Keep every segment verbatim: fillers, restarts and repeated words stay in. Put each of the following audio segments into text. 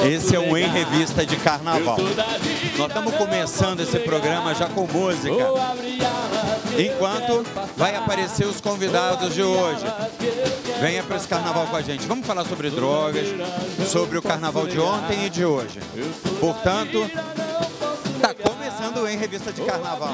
Esse é o Em Revista de Carnaval. Nós estamos começando esse programa já com música, enquanto vai aparecer os convidados de hoje. Venha para esse carnaval com a gente. Vamos falar sobre drogas, sobre o carnaval de ontem e de hoje. Portanto, está começando o Em Revista de Carnaval.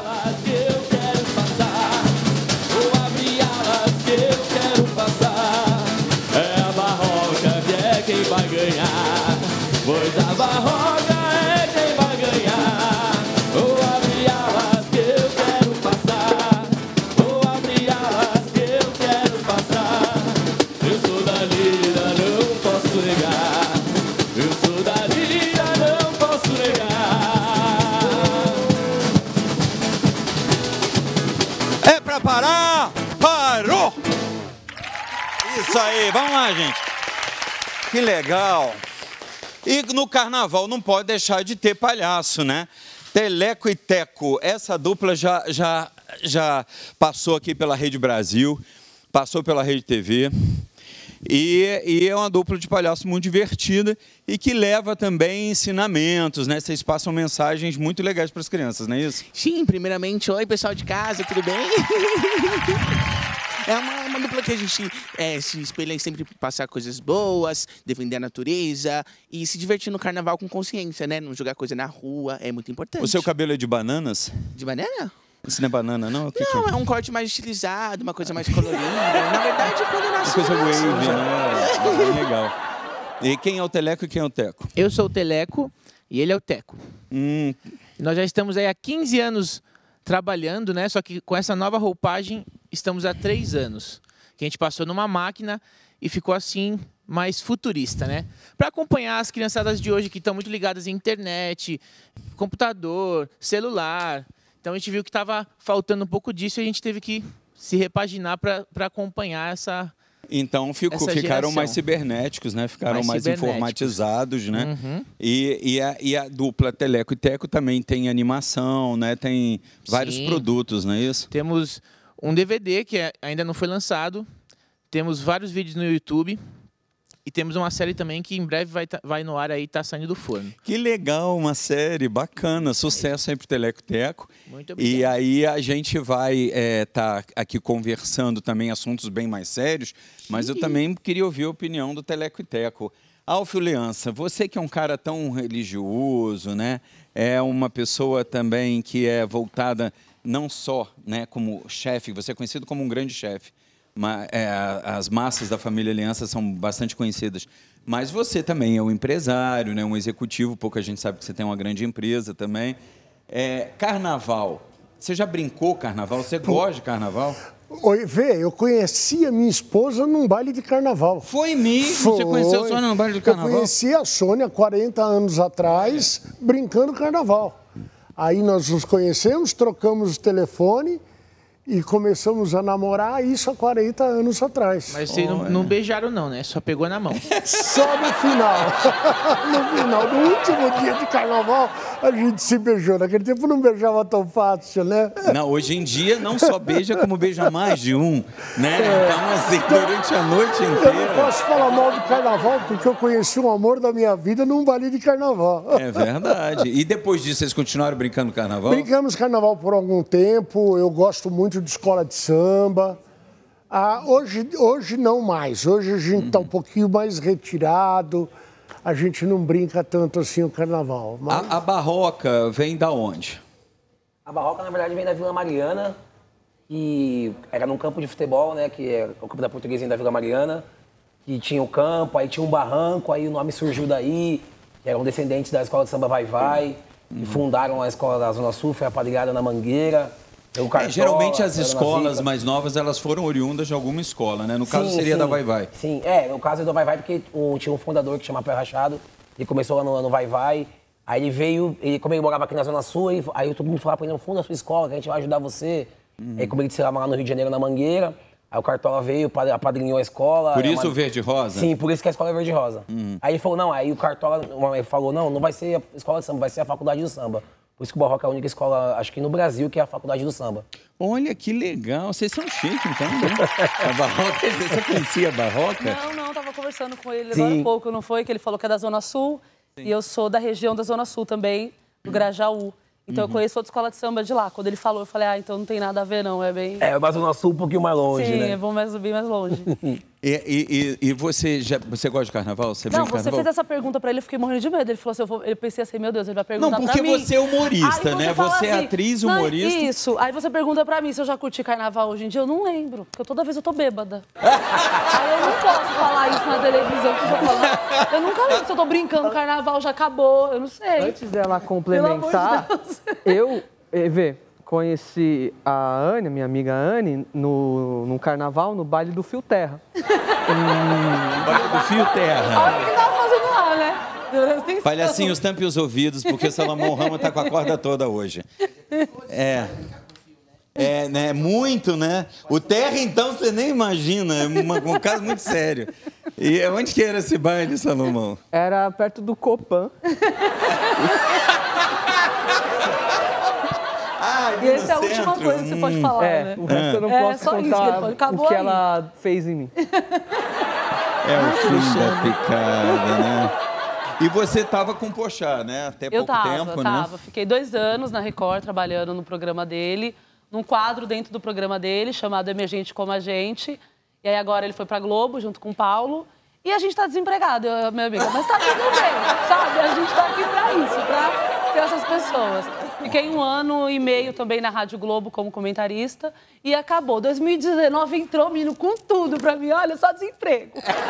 É a Barroca que é quem vai ganhar, pois a Barroca é quem vai ganhar. Vou abrir alas que eu quero passar, vou abrir alas que eu quero passar. Eu sou da lira, não posso negar, eu sou da lira, não posso negar. É pra parar? Parou! Isso aí, vamos lá, gente. Que legal. E no carnaval não pode deixar de ter palhaço, né? Teleco e Teco, essa dupla já, já, já passou aqui pela Rede Brasil, passou pela Rede T V. E, e é uma dupla de palhaço muito divertida e que leva também ensinamentos, né? Vocês passam mensagens muito legais para as crianças, não é isso? Sim, primeiramente, oi pessoal de casa, tudo bem? É uma, uma dupla que a gente é, se espelha em sempre passar coisas boas, defender a natureza e se divertir no carnaval com consciência, né? Não jogar coisa na rua, é muito importante. O seu cabelo é de bananas? De banana? Isso não é banana, não? O que Não, que é? é um corte mais estilizado, uma coisa mais colorida. Na verdade, quando eu nasci... Uma coisa eu nasci, wave, já. né? Bem legal. E quem é o Teleco e quem é o Teco? Eu sou o Teleco e ele é o Teco. Hum, Nós já estamos aí há quinze anos trabalhando, né? Só que com essa nova roupagem, estamos há três anos. Que a gente passou numa máquina e ficou assim, mais futurista, né? Para acompanhar as criançadas de hoje que estão muito ligadas em internet, computador, celular. Então a gente viu que estava faltando um pouco disso e a gente teve que se repaginar para acompanhar essa... então ficou, Essa ficaram geração. mais cibernéticos, né? Ficaram mais, Mais cibernéticos. informatizados, né? Uhum. E, e, a, e a dupla Teleco e Teco também tem animação, né? Tem vários Sim. produtos, não é isso? Temos um D V D que é- ainda não foi lançado, temos vários vídeos no YouTube e temos uma série também que em breve vai, tá- vai no ar aí, tá saindo do forno. Que legal, uma série bacana, sucesso aí pro Teleco e Teco. Muito obrigado. E aí a gente vai estar aqui conversando também assuntos bem mais sérios, mas eu também queria ouvir a opinião do Teleco e Teco. Alfio Leança, você que é um cara tão religioso, né? É uma pessoa também que é voltada não só, né, como chefe, você é conhecido como um grande chefe, mas é, as massas da família Leança são bastante conhecidas. Mas você também é um empresário, né, um executivo, pouca gente sabe que você tem uma grande empresa também. É, carnaval, você já brincou carnaval? Você gosta de carnaval? Oi, Vê, eu conheci a minha esposa num baile de carnaval. Foi mesmo? Você conheceu a Sônia no baile de carnaval? Eu conheci a Sônia quarenta anos atrás, brincando carnaval. Aí nós nos conhecemos, trocamos o telefone e começamos a namorar, isso há quarenta anos atrás. Mas vocês não, não beijaram não, né? Só pegou na mão. Só no final. No final, no último dia de carnaval, a gente se beijou. Naquele tempo não beijava tão fácil, né? Não, hoje em dia não só beija, como beija mais de um, né? Então, assim, durante a noite Eu não inteira. posso falar mal do carnaval, porque eu conheci o amor da minha vida num baile de carnaval. É verdade. E depois disso, vocês continuaram brincando carnaval? Brincamos carnaval por algum tempo, eu gosto muito de escola de samba. Ah, hoje, hoje não mais, hoje a gente está um pouquinho mais retirado, a gente não brinca tanto assim o carnaval. Mas... A, a barroca vem da onde? A Barroca, na verdade, vem da Vila Mariana, que era num campo de futebol, né, que é o campo da Portuguesinha da Vila Mariana, que tinha o campo, aí tinha um barranco, aí o nome surgiu daí, que eram descendentes da escola de samba Vai Vai, que fundaram a escola da Zona Sul, foi apadrinhada na Mangueira. O É, Cartola, geralmente as era na escolas Zica. mais novas, elas foram oriundas de alguma escola, né? No caso Sim, seria sim. da Vai Vai. Sim, é, no caso é do Vai Vai, porque o- tinha um fundador que chama Pé Rachado, ele começou lá no, no Vai Vai, aí ele veio, ele, como ele morava aqui na Zona Sul, ele- aí todo mundo falava pra ele, não, funda a sua escola, que a gente vai ajudar você. Aí como ele disse lá no Rio de Janeiro, na Mangueira, aí o Cartola veio, pa- apadrinhou a escola. Por é isso uma- o verde e rosa? Sim, por isso que a escola é verde e rosa. Aí ele falou, não, aí o Cartola uma- ele falou, não, não vai ser a escola de samba, vai ser a faculdade do samba. Por isso que o Barroca é a única escola, acho que no Brasil, que é a faculdade do samba. Olha, que legal. Vocês são chiques, então, né? A Barroca, você conhecia a Barroca? Não, não, tava conversando com ele Sim. agora há pouco, não foi? Que ele falou que é da Zona Sul. Sim. E eu sou da região da Zona Sul também, do Grajaú. Então Uhum. eu conheço outra escola de samba de lá. Quando ele falou, eu falei, ah, então não tem nada a ver, não. É bem. É, mas o nosso um pouquinho mais longe, Sim, né? é bom mais subir mais longe. E, e, e, e você, já, você gosta de carnaval? Você Não, vem você carnaval? fez essa pergunta pra ele, eu fiquei morrendo de medo. Ele falou assim, eu, vou... eu pensei assim, meu Deus, ele vai perguntar Não, porque pra mim. você é humorista, Aí né? fala Você é assim, atriz, não, humorista. Isso. Aí você pergunta pra mim se eu já curti carnaval hoje em dia. Eu não lembro, porque toda vez eu tô bêbada. Aí eu não posso falar isso na televisão. Que eu, tô falando. Eu nunca lembro se eu tô brincando, carnaval já acabou, eu não sei. Antes dela Pelo amor complementar, de Deus. eu, eh, Vê, conheci a Anne, minha amiga Anne, no, no carnaval, no baile do Fio Terra. Baile do Fio Terra. Olha o que tava fazendo lá, né? Presta atenção. Palhacinhos, tampe os ouvidos, porque Salomão Ramos tá com a corda toda hoje. É. É, né? Muito, né? O Terra, então, você nem imagina. É uma- um caso muito sério. E onde que era esse baile, Salomão? Era perto do Copan. Ah, E essa é a última coisa que você pode falar, É, né? o resto eu não É, posso só isso que ele contar pode- acabou o que aí. ela fez em mim. É o fim da picada, né? E você tava com o Pochá, né? Até Eu pouco tava, tempo, tava. né? Fiquei dois anos na Record trabalhando no programa dele, num quadro dentro do programa dele, chamado Emergente Como a Gente. E aí agora ele foi pra Globo, junto com o Paulo. E a gente tá desempregado, eu, minha amiga. Mas tá tudo bem, sabe? A gente tá aqui pra isso, pra ter essas pessoas. Fiquei um ano e meio também na Rádio Globo como comentarista. E acabou. dois mil e dezenove entrou, menino, com tudo pra mim. Olha, só desemprego.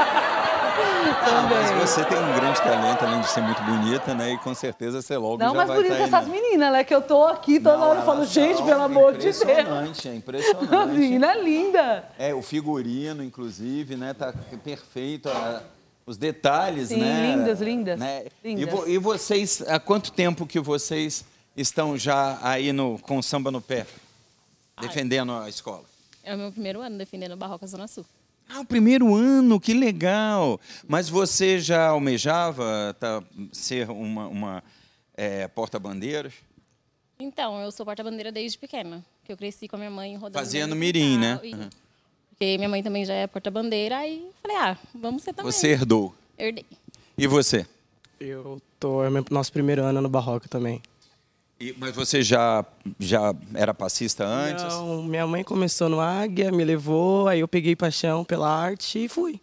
Ah, mas você tem um grande talento, além de ser muito bonita, né? E com certeza você logo Não, já mas vai bonita tá aí, essas né? meninas, né? Que eu tô aqui toda Não, hora elas falando, gente, são pelo amor de Deus. Impressionante, é A impressionante. menina é linda. É, o figurino, inclusive, né? Tá perfeito. a- Os detalhes, Sim, né? lindas, lindas, Né? E, lindas. vo- e vocês, há quanto tempo que vocês estão já aí no, com o samba no pé? Defendendo a escola? É o meu primeiro ano defendendo o Barroca Zona Sul. Ah, o primeiro ano, que legal! Mas você já almejava tá, ser uma, uma é, porta-bandeiras? Então, eu sou porta-bandeira desde pequena. Que eu cresci com a minha mãe rodando. Fazendo no mirim, né? quintal, e- Uhum. Porque minha mãe também já é porta-bandeira, aí falei, ah, vamos ser também. Você herdou. Herdei. E você? Eu tô é meu nosso primeiro ano no Barroca também. E- mas você já, já era passista antes? Não, minha mãe começou no Águia, me levou, aí eu peguei paixão pela arte e fui.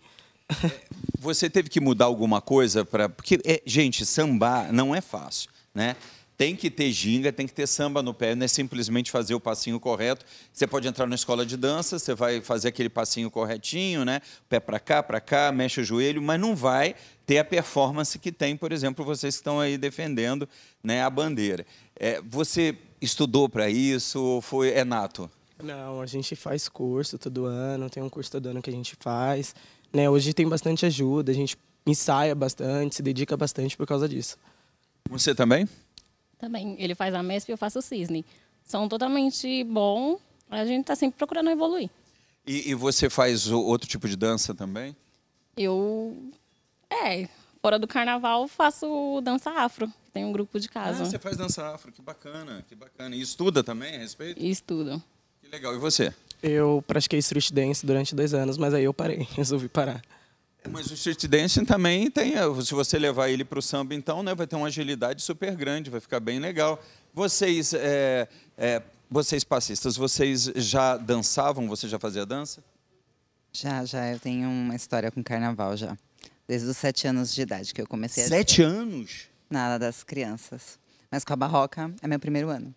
Você teve que mudar alguma coisa para porque é, gente, sambar não é fácil, né? Tem que ter ginga, tem que ter samba no pé, não é simplesmente fazer o passinho correto. Você pode entrar na escola de dança, você vai fazer aquele passinho corretinho, né? Pé para cá, para cá, mexe o joelho, mas não vai ter a performance que tem, por exemplo, vocês que estão aí defendendo, né, a bandeira. É, você estudou para isso ou foi é nato? Não, a gente faz curso todo ano, tem um curso todo ano que a gente faz. Né? Hoje tem bastante ajuda, a gente ensaia bastante, se dedica bastante por causa disso. Você também? Também. Ele faz a MESP e eu faço o Cisne. São totalmente bom. A gente tá sempre procurando evoluir. E, e você faz o- outro tipo de dança também? Eu, é, fora do carnaval, faço dança afro. Tem um grupo de casa. Ah, você faz dança afro, que bacana, que bacana. E estuda também a respeito? E estudo. Que legal. E você? Eu pratiquei street dance durante dois anos, mas aí eu parei, resolvi parar. Mas o street dancing também tem, se você levar ele para o samba, então, né, vai ter uma agilidade super grande, vai ficar bem legal. Vocês, é, é, vocês passistas, vocês já dançavam? Você já fazia dança? Já, já. Eu tenho uma história com carnaval já. Desde os sete anos de idade que eu comecei a... Sete anos? Nada das crianças. Mas com a Barroca é meu primeiro ano.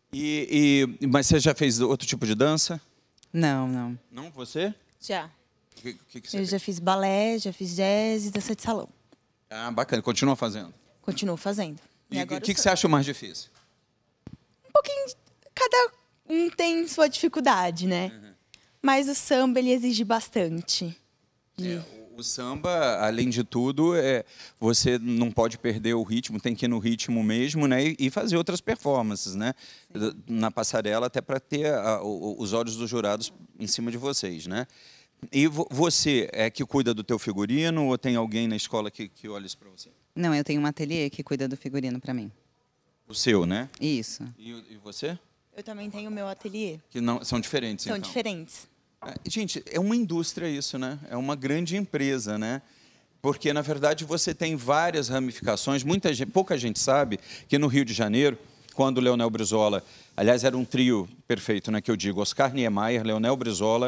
E, e, mas você já fez outro tipo de dança? Não, não. Não, você? Já. O que, que, que você Eu fez? já fiz balé, já fiz jazz e dança de salão. Ah, bacana. Continua fazendo. Continuo fazendo. E o agora que, eu que sou- você acha mais difícil? Um pouquinho... Cada um tem sua dificuldade, né? Uhum. Mas o samba, ele exige bastante. É, o, o samba, além de tudo, é, você não pode perder o ritmo, tem que ir no ritmo mesmo, né? E, e fazer outras performances, né? Na passarela, até para ter a- o- os olhos dos jurados em cima de vocês, né? E vo- você é que cuida do teu figurino ou tem alguém na escola que, que olha isso para você? Não, eu tenho um ateliê que cuida do figurino pra mim. O seu, né? Isso. E, e você? Eu também tenho meu ateliê. Que não, são diferentes, São então. diferentes. É, gente, é uma indústria isso, né? É uma grande empresa, né? Porque, na verdade, você tem várias ramificações. Muita gente, pouca gente sabe que no Rio de Janeiro, quando o Leonel Brizola... Aliás, era um trio perfeito, né? Que eu digo, Oscar Niemeyer, Leonel Brizola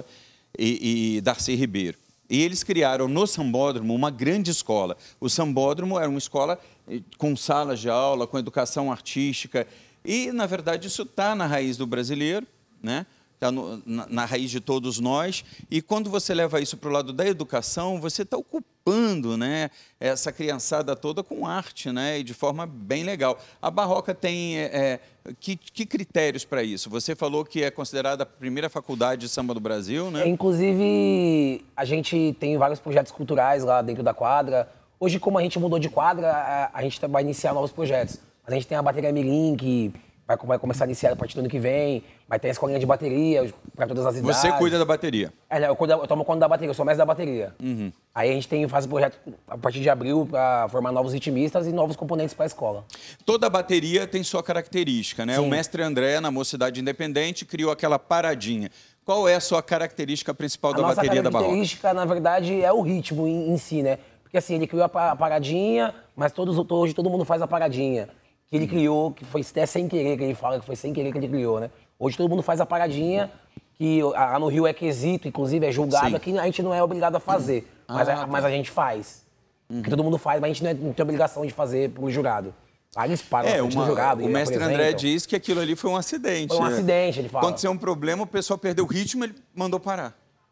e, e Darcy Ribeiro. E eles criaram no Sambódromo uma grande escola. O Sambódromo era uma escola com salas de aula, com educação artística. E, na verdade, isso está na raiz do brasileiro, né? Está na, na raiz de todos nós. E quando você leva isso para o lado da educação, você está ocupando, né, essa criançada toda com arte, né, e de forma bem legal. A Barroca tem é, que, que critérios para isso? Você falou que é considerada a primeira faculdade de samba do Brasil, né? É, inclusive, a gente tem vários projetos culturais lá dentro da quadra. Hoje, como a gente mudou de quadra, a, a gente vai iniciar novos projetos. A gente tem a bateria Mirim, que vai, vai começar a iniciar a partir do ano que vem. Vai ter a escolinha de bateria para todas as idades. Você cuida da bateria? É, eu, cuido, eu tomo conta da bateria, eu sou mestre da bateria. Uhum. Aí a gente tem, faz projeto a partir de abril para formar novos ritmistas e novos componentes para a escola. Toda bateria tem sua característica, né? Sim. O mestre André, na Mocidade Independente, criou aquela paradinha. Qual é a sua característica principal da bateria da Barroca? A característica, na verdade, é o ritmo em, em si, né? Porque assim, ele criou a paradinha, mas todos, hoje todo mundo faz a paradinha. Que ele criou, que foi até sem querer, que ele fala que foi sem querer que ele criou, né? Hoje todo mundo faz a paradinha, que lá no Rio é quesito, inclusive é julgado, Sim. aqui a gente não é obrigado a fazer, Uhum. mas, Ah, a, tá. mas a gente faz. Uhum. Que todo mundo faz, mas a gente não, é, não tem obrigação de fazer pro jurado. Aí eles param É, na frente do uma, jurado. o e mestre André apresentam. diz que aquilo ali foi um acidente. Foi um acidente, ele fala. Aconteceu um problema, o pessoal perdeu o ritmo, ele mandou parar.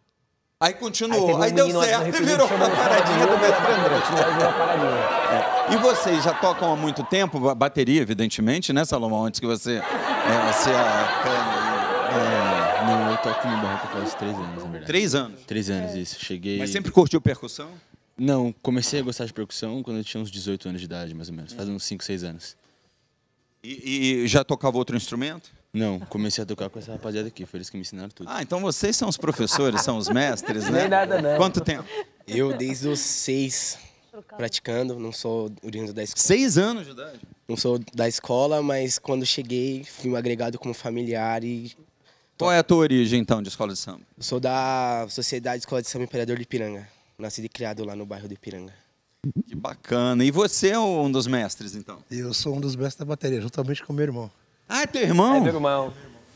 Aí continuou, teve um aí, deu menino certo no e República virou que uma chamou paradinha do Fábio, mestre André. continuou e virou a paradinha. É. E vocês já tocam há muito tempo, a bateria, evidentemente, né, Salomão? Antes que você é, se É, não, eu toco no Barroca faz três anos, na verdade. Três anos? Três anos, isso. Cheguei... Mas sempre curtiu percussão? Não, comecei a gostar de percussão quando eu tinha uns dezoito anos de idade, mais ou menos. Faz uns cinco, seis anos. E, e já tocava outro instrumento? Não, comecei a tocar com essa rapaziada aqui, foi eles que me ensinaram tudo. Ah, então vocês são os professores, são os mestres, né? Nem nada, não. Quanto tempo? Eu, desde os seis, praticando, não sou oriundo da escola. Seis anos de idade? Não sou da escola, mas quando cheguei, fui agregado como familiar e... Qual é a tua origem, então, de escola de samba? Eu sou da Sociedade Escola de Samba Imperador de Ipiranga. Nascido e criado lá no bairro de Ipiranga. Que bacana. E você é um dos mestres, então? Eu sou um dos mestres da bateria, juntamente com meu irmão. Ah, é teu irmão? É meu irmão.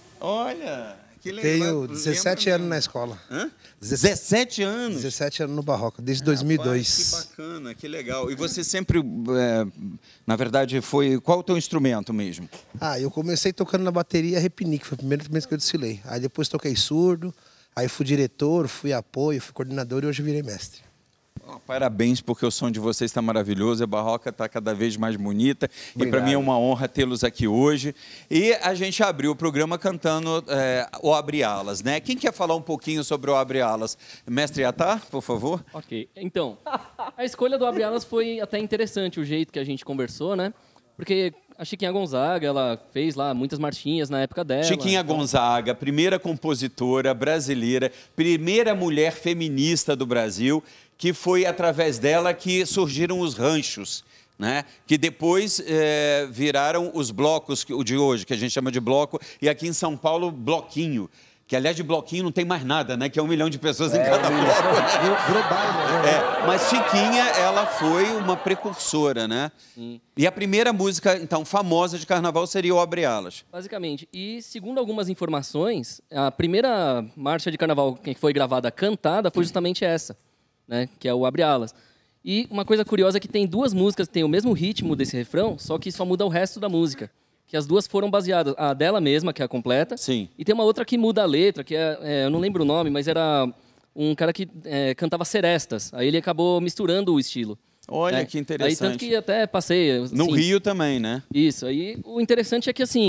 Olha, que legal. Tenho dezessete anos na escola. Hã? dezessete anos? dezessete anos no Barroca, desde dois mil e dois. Rapaz, que bacana, que legal. E você sempre, é, na verdade, foi... Qual o teu instrumento mesmo? Ah, eu comecei tocando na bateria Repinique, foi o primeiro instrumento que eu desfilei. Aí depois toquei surdo, aí fui diretor, fui apoio, fui coordenador e hoje virei mestre. Oh, parabéns, porque o som de vocês está maravilhoso, a Barroca está cada vez mais bonita. Obrigado. E para mim é uma honra tê-los aqui hoje. E a gente abriu o programa cantando é, o Abre Alas, né? Quem quer falar um pouquinho sobre o Abre Alas? Mestre Atar, por favor. Ok, então, a escolha do Abre Alas foi até interessante, o jeito que a gente conversou, né? Porque a Chiquinha Gonzaga, ela fez lá muitas marchinhas na época dela. Chiquinha então... Gonzaga, primeira compositora brasileira, primeira mulher feminista do Brasil, que foi através dela que surgiram os ranchos, né? Que depois é, viraram os blocos o de hoje, que a gente chama de bloco, e aqui em São Paulo, bloquinho. Que, aliás, de bloquinho não tem mais nada, né? Que é um milhão de pessoas É, em cada um milhão. bloco. Né? Virou baile, né? É, mas Chiquinha, ela foi uma precursora, né? Sim. E a primeira música, então, famosa de carnaval seria o Abre Alas. Basicamente. E, segundo algumas informações, a primeira marcha de carnaval que foi gravada cantada foi justamente essa, né? Que é o Abre Alas. E uma coisa curiosa é que tem duas músicas que têm o mesmo ritmo desse refrão, só que só muda o resto da música. Que as duas foram baseadas, a dela mesma, que é a completa. Sim. E tem uma outra que muda a letra, que é, é eu não lembro o nome, mas era um cara que é, cantava serestas. Aí ele acabou misturando o estilo. Olha, né? que interessante. Aí tanto que até passei... Assim, no Rio também, né? Isso. Aí o interessante é que, assim,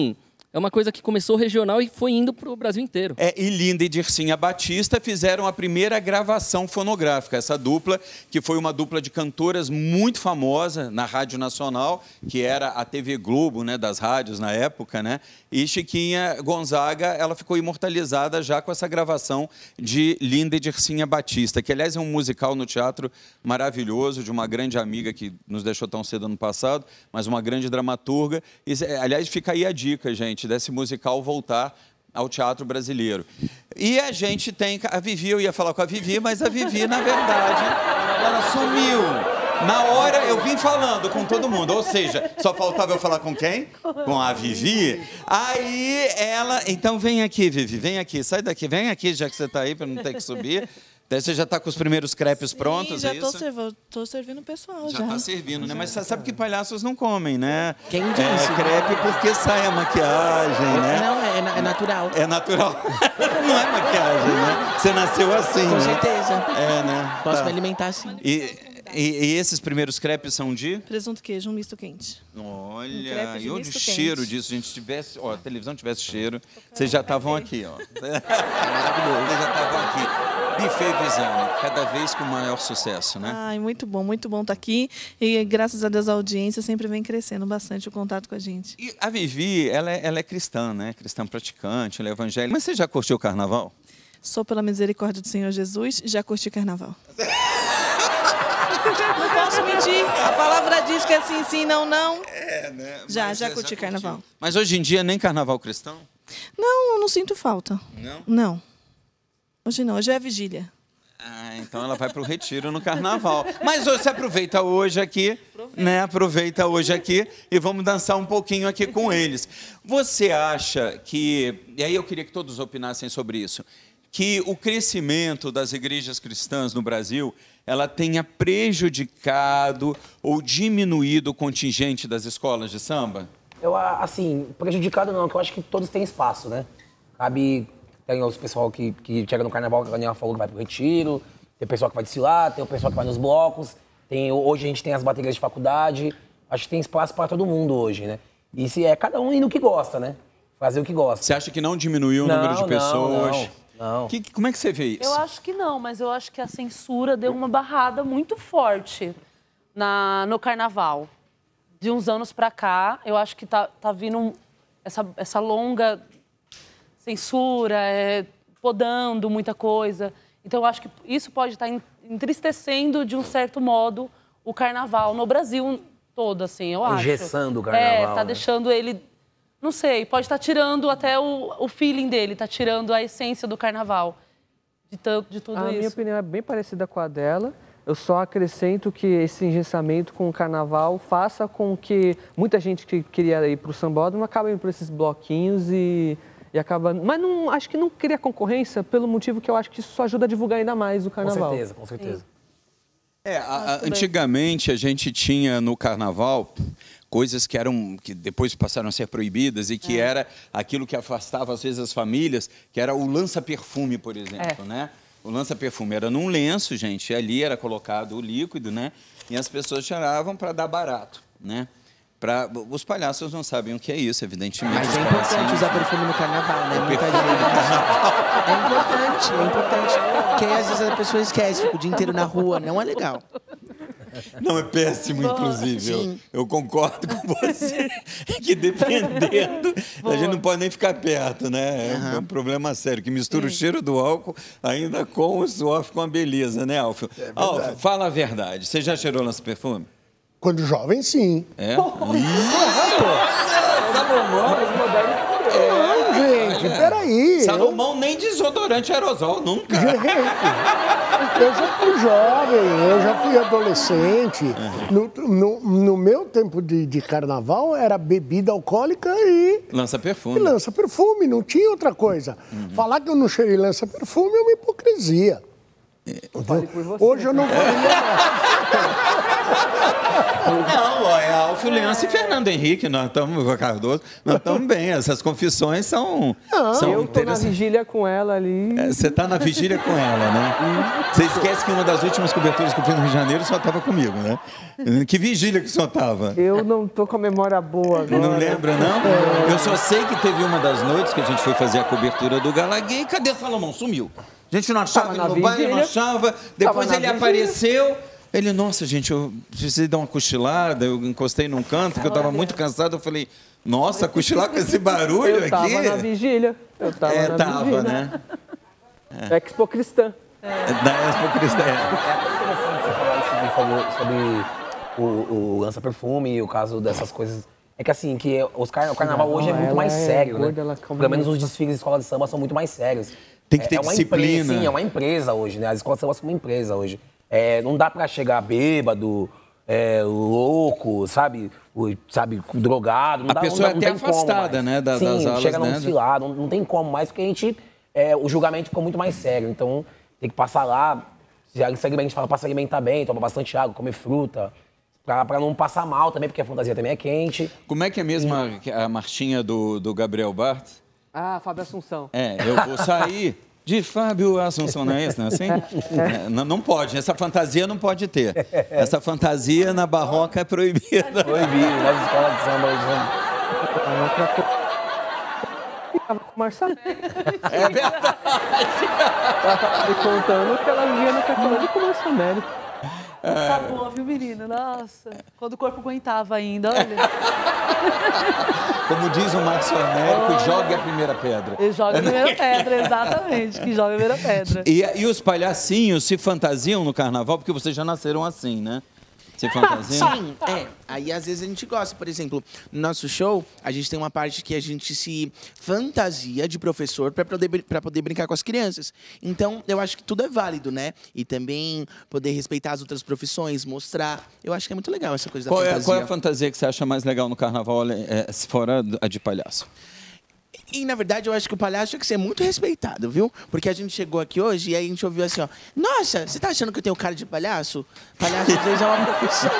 É uma coisa que começou regional e foi indo para o Brasil inteiro. É, e Linda e Dircinha Batista fizeram a primeira gravação fonográfica. Essa dupla, que foi uma dupla de cantoras muito famosa na Rádio Nacional, que era a T V Globo, né, das rádios na época, né? E Chiquinha Gonzaga, ela ficou imortalizada já com essa gravação de Linda e Dircinha Batista, que, aliás, é um musical no teatro maravilhoso, de uma grande amiga que nos deixou tão cedo ano passado, mas uma grande dramaturga. E, aliás, fica aí a dica, gente, desse musical voltar ao teatro brasileiro. E a gente tem... A Vivi, eu ia falar com a Vivi, mas a Vivi, na verdade, ela sumiu. Na hora, eu vim falando com todo mundo. Ou seja, só faltava eu falar com quem? Com a Vivi. Aí ela... Então, vem aqui, Vivi, vem aqui. Sai daqui, vem aqui, já que você está aí, para não ter que subir. Você já está com os primeiros crepes prontos, Sim, já é isso? Tô, tô servindo o pessoal, já. Já está servindo, né? Mas você sabe que palhaços não comem, né? Quem disse? É, crepe porque sai a maquiagem, né? Não, é, é natural. É natural. Não é maquiagem, né? Você nasceu assim, Com né? certeza. É, né? Posso Tá. me alimentar assim. E, e, e esses primeiros crepes são de? Presunto queijo, um misto quente. Olha, crepe de e onde o misto cheiro quente. disso, se a gente tivesse, ó, a televisão tivesse cheiro, vocês já estavam aqui, ó. Maravilhoso. Vocês já estavam aqui. Buffet Visane, cada vez com maior sucesso, né? Ai, muito bom, muito bom estar aqui. E graças a Deus a audiência sempre vem crescendo bastante o contato com a gente. E a Vivi, ela é, ela é cristã, né? Cristã praticante, ela é evangélica. Mas você já curtiu o carnaval? Sou pela misericórdia do Senhor Jesus, já curti carnaval. Não posso mentir. A palavra diz que é sim, sim, não, não. É, né? Já, Mas já você curti já carnaval. curtiu. Mas hoje em dia nem carnaval cristão? Não, eu não sinto falta. Não? Não. Hoje não, hoje é a vigília. Ah, então ela vai para o retiro no carnaval. Mas hoje, você aproveita hoje aqui, né? Aproveita hoje aqui e vamos dançar um pouquinho aqui com eles. Você acha que, e aí eu queria que todos opinassem sobre isso, que o crescimento das igrejas cristãs no Brasil, ela tenha prejudicado ou diminuído o contingente das escolas de samba? Eu, assim, prejudicado não, porque eu acho que todos têm espaço, né? Cabe, tem os pessoal que, que chega no carnaval, que a Daniela falou que vai pro retiro, tem o pessoal que vai desfilar, tem o pessoal que vai nos blocos, tem, hoje a gente tem as baterias de faculdade, acho que tem espaço para todo mundo hoje, né? E se é cada um indo o que gosta, né? Fazer o que gosta. Você acha que não diminuiu o Não, número de não, pessoas? não, não. Que, como é que você vê isso? Eu acho que não, mas eu acho que a censura deu uma barrada muito forte na, no carnaval. De uns anos pra cá, eu acho que tá, tá vindo um, essa, essa longa censura, é, podando muita coisa. Então, eu acho que isso pode estar entristecendo, de um certo modo, o carnaval no Brasil todo, assim, eu acho. Engessando o carnaval, É, tá né? deixando ele... Não sei, pode estar tirando até o, o feeling dele, tá tirando a essência do carnaval, de, tanto, de tudo A isso. minha opinião é bem parecida com a dela. Eu só acrescento que esse engessamento com o carnaval faça com que muita gente que queria ir para o sambódromo acabe indo para esses bloquinhos e, e acaba... Mas não, acho que não cria concorrência pelo motivo que eu acho que isso só ajuda a divulgar ainda mais o carnaval. Com certeza, com certeza. É, a, a, antigamente a gente tinha no carnaval coisas que eram que depois passaram a ser proibidas e que é. era aquilo que afastava às vezes as famílias, que era o lança-perfume, por exemplo, é. né? O lança-perfume era num lenço, gente, e ali era colocado o líquido, né? E as pessoas tiravam para dar barato, né? Pra... Os palhaços não sabem o que é isso, evidentemente. Mas Os é importante palhacinhos- usar perfume no carnaval, né? O Muita perfume no gente. É importante, é importante. Porque às vezes a pessoa esquece, fica o dia inteiro na rua, não é legal. Não, é péssimo, inclusive. Eu, Sim. eu concordo com você. É que dependendo, a gente não pode nem ficar perto, né? É um- é um problema sério, que mistura o cheiro do álcool ainda com o suor, com a beleza, né, Alfio? Alfio, fala a verdade. Você já cheirou lança-perfume? Quando jovem, sim. É? Não, gente, peraí. Salomão nem desodorante aerosol, nunca. Eu já fui jovem, eu já fui adolescente. No, no- no meu tempo de, de carnaval, era bebida alcoólica e, Lança-perfume. e lança-perfume, não tinha outra coisa. Falar que eu não cheirei lança-perfume é uma hipocrisia. Entendeu? Hoje eu não faria. Não, ó, é Alfio Leança e Fernando Henrique, nós estamos com a Cardoso, nós estamos bem. Essas confissões são, Não, são eu tô na interessantes. vigília com ela ali. É, Você está na vigília com ela, né? Você esquece que uma das últimas coberturas que eu fiz no Rio de Janeiro, o senhor estava comigo, né? Que vigília que o senhor estava? Eu não tô com a memória boa agora. Não lembra, não? Eu só sei que teve uma das noites que a gente foi fazer a cobertura do Gala Gay. Cadê Salomão? Sumiu. A gente não achava Tava ele na no baile, não vigília. achava. Depois Tava ele na vigília. apareceu. Ele, nossa, gente, eu precisei dar uma cochilada. Eu encostei num canto, porque eu estava muito cansado. Eu falei, nossa, cochilar com esse barulho Eu tava aqui? na vigília. Eu tava É, na tava, vigília. né? Expo Cristã. Da Expo Cristã. Você falar isso de- falou sobre o, o lança-perfume e o caso dessas coisas. É que assim, que os car... o carnaval Não, hoje é muito ela mais é sério, né? gorda, ela come Pelo menos os muito. desfiles de escola de samba são muito mais sérios. Tem que ter é uma disciplina. Empresa, sim, é uma empresa hoje, né? As escolas de samba são uma empresa hoje. É, não dá pra chegar bêbado, é, louco, sabe? O, sabe, drogado. Não A dá, pessoa não dá, é não até tem como afastada, mais. né, da- Sim, das aulas, chega a não né? desfilar, não, não tem como mais, porque a gente... é, o julgamento ficou muito mais sério. Então, tem que passar lá. Se a gente fala pra se alimentar bem, tomar bastante água, comer fruta. Pra, pra não passar mal também, porque a fantasia também é quente. Como é que é mesmo a, a marchinha do, do Gabriel Bart? Ah, Fábio Assunção. É, eu vou sair de Fábio Assunção, não é isso? Não é assim? É, não, não pode, essa fantasia não pode ter. Essa fantasia na barroca é proibida. Proibido, nas escolas de samba hoje. Ficava com o Marcelo. É verdade. Ela tava me contando que ela via no cartão com o Marcelo. Tá bom, viu, menino? Nossa, quando o corpo aguentava ainda, olha. Como diz o Márcio Américo, jogue a primeira pedra. Ele joga a primeira pedra, exatamente, que joga a primeira pedra. E, e os palhacinhos se fantasiam no carnaval, porque vocês já nasceram assim, né? Se fantasiam? Sim, é. Aí às vezes a gente gosta. Por exemplo, no nosso show, a gente tem uma parte que a gente se fantasia de professor para poder, pra poder brincar com as crianças. Então, eu acho que tudo é válido, né? E também poder respeitar as outras profissões, mostrar. Eu acho que é muito legal essa coisa Qual da é, fantasia. qual é a fantasia que você acha mais legal no carnaval, é, fora a de palhaço? E, na verdade, eu acho que o palhaço tinha que ser muito respeitado, viu? Porque a gente chegou aqui hoje e aí a gente ouviu assim, ó. Nossa, você tá achando que eu tenho cara de palhaço? Palhaço, às vezes, é uma profissão.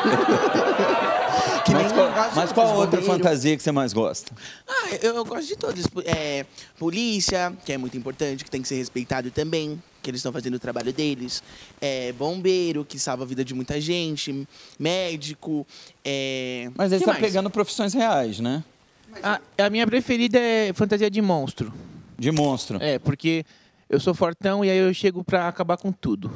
Que nem Mas qual, gosta mas de qual bombeiro. outra fantasia que você mais gosta? Ah, eu, eu gosto de todas. É, polícia, que é muito importante, que tem que ser respeitado também, que eles estão fazendo o trabalho deles. É, bombeiro, que salva a vida de muita gente. Médico. É... Mas eles que estão mais? pegando profissões reais, né? A, a minha preferida é fantasia de monstro. De monstro. É, porque eu sou fortão e aí eu chego pra acabar com tudo.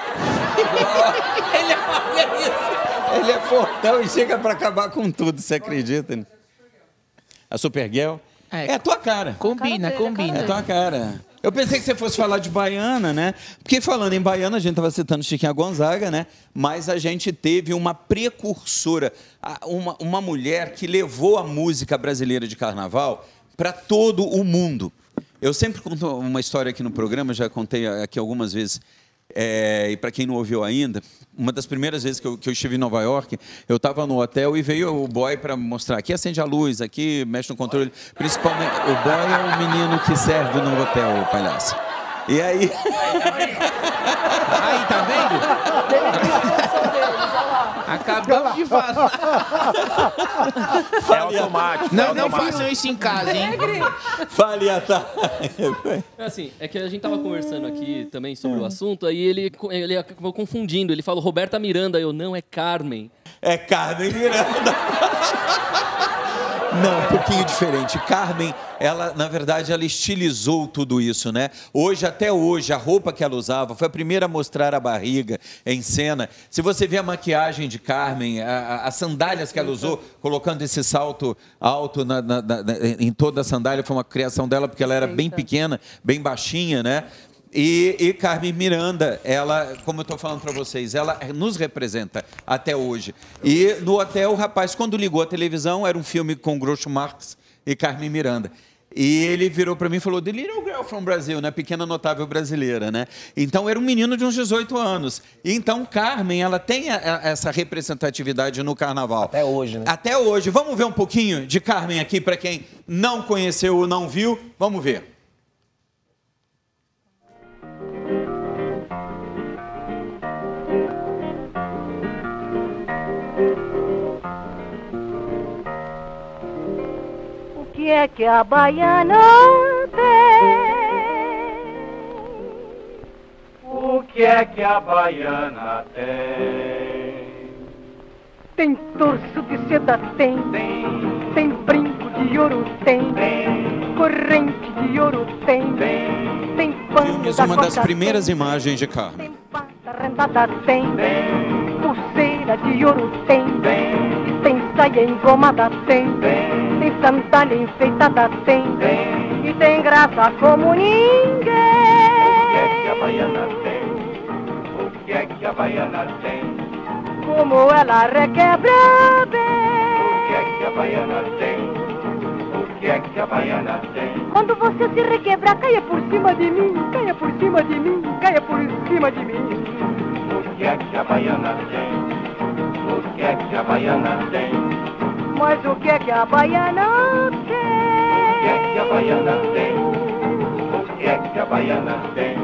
Ele é, isso. Ele é fortão e chega pra acabar com tudo, você acredita? A Supergirl? É, É a tua cara. Combina, combina. É a tua cara. Eu pensei que você fosse falar de baiana, né? Porque falando em baiana, a gente estava citando Chiquinha Gonzaga, né? Mas a gente teve uma precursora, a- uma, uma mulher que levou a música brasileira de carnaval para todo o mundo. Eu sempre conto uma história aqui no programa, já contei aqui algumas vezes. É, e para quem não ouviu ainda, uma das primeiras vezes que eu, que eu estive em Nova York, eu estava no hotel e veio o boy para mostrar. Aqui acende a luz, aqui mexe no controle. Principalmente, o boy é o menino que serve no hotel, o palhaço. E aí... Aí, tá vendo? Acabamos de falar. É automático. Não, é não automático. façam isso em casa, hein? Fale, Atá. Assim, é que a gente tava conversando aqui também sobre o assunto, aí ele, ele acabou confundindo. Ele falou Roberta Miranda, eu não, é Carmen. É Carmen Miranda. Não, um pouquinho diferente. Carmen, ela, na verdade, ela estilizou tudo isso, né? Hoje, até hoje, a roupa que ela usava foi a primeira a mostrar a barriga em cena. Se você vê a maquiagem de Carmen, a- a- as sandálias que ela usou, colocando esse salto alto na- na- na- em toda a sandália, foi uma criação dela, porque ela era bem pequena, bem baixinha, né? E, e Carmen Miranda, ela, como eu estou falando para vocês, ela nos representa até hoje. E no hotel, o rapaz, quando ligou a televisão, era um filme com Groucho Marx e Carmen Miranda. E ele virou para mim e falou, The Little Girl from Brazil, né? Pequena notável brasileira, né? Então, era um menino de uns dezoito anos. E então, Carmen, ela tem a- a- essa representatividade no carnaval. Até hoje, né? Até hoje. Vamos ver um pouquinho de Carmen aqui, para quem não conheceu ou não viu. Vamos ver. que é que a baiana tem? O que é que a baiana tem? Tem torso de seda, tem. Tem, tem brinco de ouro, tem. Tem, corrente de ouro, tem. Tem, tem pano Filmes, da uma das costa, primeiras imagens de Carmen. tem rendada, tem. Tem, pulseira de ouro, tem. Tem, tem saia engomada, tem. Tem, tem sandália enfeitada, tem. Tem, e tem graça como ninguém. O que é que a baiana tem? O que é que a baiana tem? Como ela requebra bem. O que é que a baiana tem? O que é que a baiana tem? Quando você se requebrar, caia por cima de mim, caia por cima de mim, caia por cima de mim. O que é que a baiana tem? O que é que a baiana tem? Mas o que é que a baiana tem? O que é que a baiana tem? O que é que a baiana tem?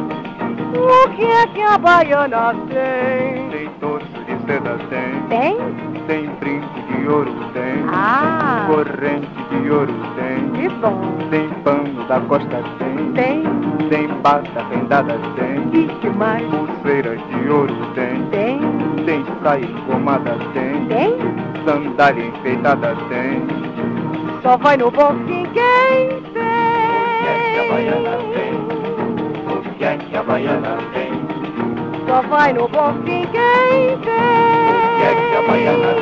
O que é que a baiana tem? Tem torso de seda, tem. Tem? Tem brinco de ouro, tem. Ah. Corrente de ouro, tem. Que bom. Tem pano da costa, tem. Tem. Tem bata rendada, tem. E que mais? Pulseira de ouro, tem. Tem. Tem saia engomada, tem. Tem. Sandália enfeitada, tem. Só vai no bom fim quem tem. O que é que a baiana tem? O que é que a baiana tem? Só vai no bom fim quem tem. O que é que a baiana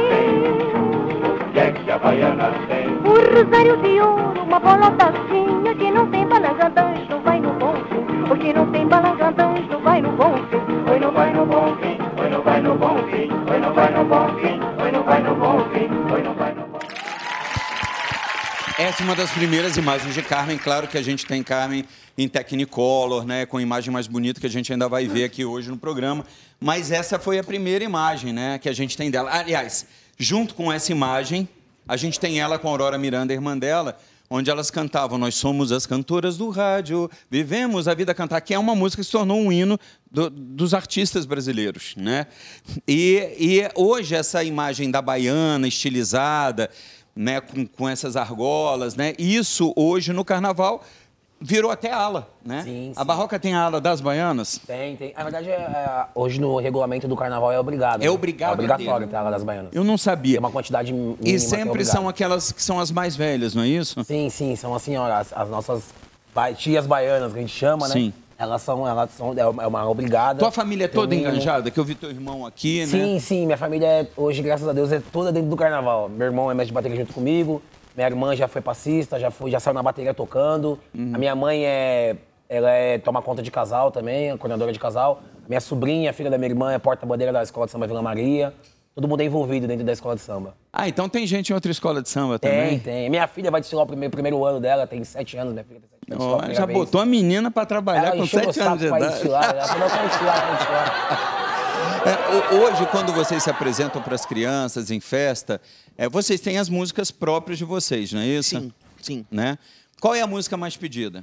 tem? O que é que a baiana tem? Um rosário de ouro, uma bolotazinha. Que não tem balangandãs, não vai no bom fim. O que não tem balangandãs, não vai no bom fim. Oi, não vai no bom fim. Oi, não vai no bom fim. Oi, não vai no bom fim. Oi, não vai no bom fim. Oi, não vai no bom fim. Essa é uma das primeiras imagens de Carmen. Claro que a gente tem Carmen em Technicolor, né, com a imagem mais bonita que a gente ainda vai ver aqui hoje no programa. Mas essa foi a primeira imagem, né, que a gente tem dela. Aliás, junto com essa imagem, a gente tem ela com a Aurora Miranda, irmã dela, onde elas cantavam Nós somos as cantoras do rádio, vivemos a vida a cantar, que é uma música que se tornou um hino do, dos artistas brasileiros, né? E, e hoje essa imagem da baiana estilizada, né, com, com essas argolas, né? Isso hoje no Carnaval virou até ala, né? Sim, sim. A Barroca tem a ala das baianas? Tem, tem. Na verdade, é, é, hoje no regulamento do carnaval é obrigado. É né? obrigado É obrigatório a ter. ter a ala das baianas. Eu não sabia. Tem uma quantidade mínima E que é sempre obrigado. são aquelas que são as mais velhas, não é isso? Sim, sim, são assim, ó, as, as nossas bai- tias baianas, que a gente chama, né? Sim. Elas são, elas são, é uma- é uma obrigada. Tua família é Tem um toda mínimo. enganjada? Que eu vi teu irmão aqui, né? Sim, sim, minha família é, hoje, graças a Deus, é toda dentro do carnaval. Meu irmão é mestre de bateria junto comigo, minha irmã já foi passista, já, foi, já saiu na bateria tocando. Uhum. A minha mãe é, ela é, toma conta de casal também, é coordenadora de casal. Minha sobrinha, filha da minha irmã, é porta-bandeira da Escola de Samba Vila Maria. Todo mundo é envolvido dentro da Escola de Samba. Ah, então tem gente em outra escola de samba Tem, também? tem. Minha filha vai desfilar o primeiro, primeiro ano dela, tem sete anos, minha filha tem sete anos. vai desfilar a Ó, primeira já vez. botou a menina pra trabalhar Ela com encheu meu sete anos saco de pra idade. desfilar, ela falou, eu quero desfilar, eu quero desfilar. É, ho- hoje, quando vocês se apresentam para as crianças em festa, é, vocês têm as músicas próprias de vocês, não é isso? Sim, sim. Né? Qual é a música mais pedida?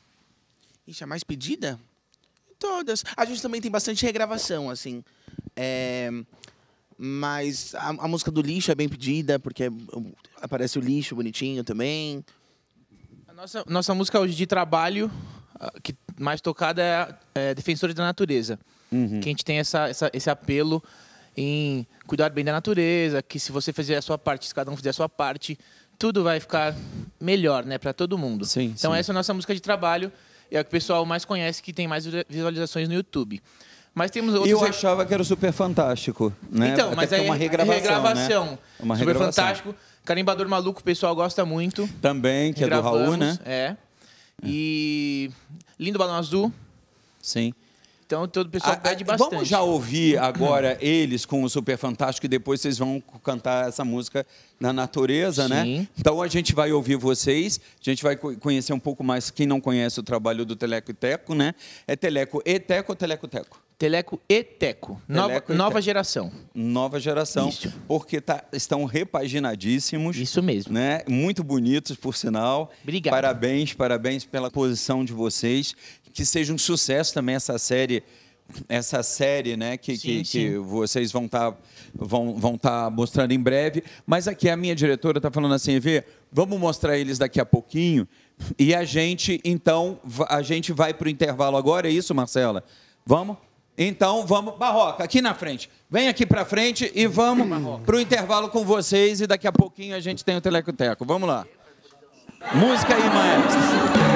Ixi, a mais pedida? Todas. A gente também tem bastante regravação, assim. É, mas a, a música do lixo é bem pedida, porque uh, aparece o lixo bonitinho também. A nossa, nossa música hoje de trabalho, ah, que mais tocada é, a- é Defensores da Natureza. Uhum. Que a gente tem essa, essa- esse apelo em cuidar bem da natureza, que se você fizer a sua parte, se cada um fizer a sua parte, tudo vai ficar melhor, né, para todo mundo. Sim, então sim. essa é a nossa música de trabalho, é a que o pessoal mais conhece, que tem mais visualizações no YouTube. Mas temos outros... Eu achava que era o Super Fantástico, né? Então, Até mas porque aí é uma regravação, regravação. né? É uma Super regravação. Fantástico. Carimbador Maluco, o pessoal gosta muito. Também, que é do Raul, Regravamos, né? É. E Lindo Balão Azul. Sim. Então todo o pessoal Ah, pede ah, bastante. Vamos já ouvir agora eles com o Super Fantástico e depois vocês vão cantar essa música na natureza, né? Sim. Então a gente vai ouvir vocês, a gente vai co- conhecer um pouco mais quem não conhece o trabalho do Teleco e Teco, né? É Teleco e Teco ou Teleco Teco? Teleco e Teco. Nova, Teleco e nova Teco. geração. Nova geração, Isso. porque tá, estão repaginadíssimos. Isso mesmo. Né? Muito bonitos, por sinal. Obrigado. Parabéns, parabéns pela posição de vocês. Que seja um sucesso também essa série essa série, né, que, Sim, que, sim. que vocês vão estar vão, vão tá mostrando em breve. Mas aqui a minha diretora está falando assim, Vê, vamos mostrar eles daqui a pouquinho. E a gente, então, va- a gente vai para o intervalo agora, é isso, Marcela? Vamos? Então, vamos. Barroca, aqui na frente. Vem aqui para frente e vamos para o intervalo com vocês. E daqui a pouquinho a gente tem o Teleco Teco. Vamos lá. Música aí, maestro.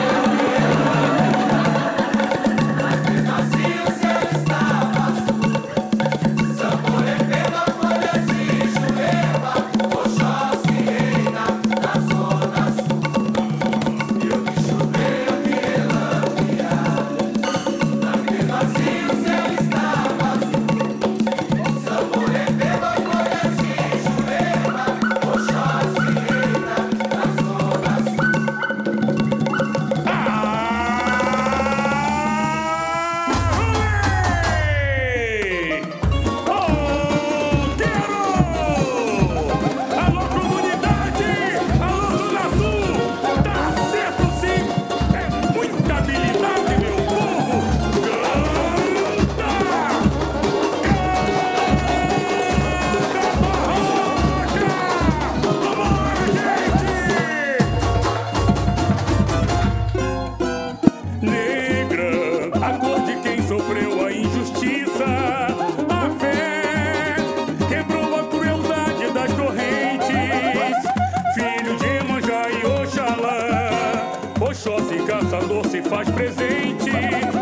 Oxóssi, caçador se faz presente.